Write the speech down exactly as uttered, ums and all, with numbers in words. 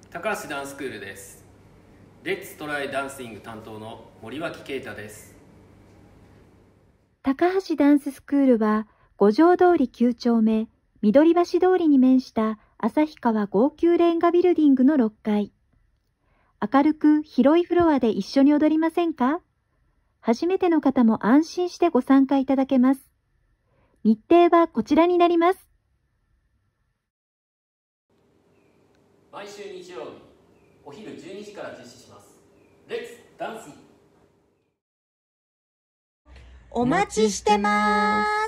高橋ダンススクールです。レッツトライダンシング担当の森脇啓太です。 高橋ダンススクールは五条通りきゅう丁目緑橋通りに面した旭川号泣レンガビルディングのろっかい。明るく広いフロアで一緒に踊りませんか？初めての方も安心してご参加いただけます。日程はこちらになります。 毎週日曜日お昼じゅうにじから実施します。レッツダンス。 お待ちしてます。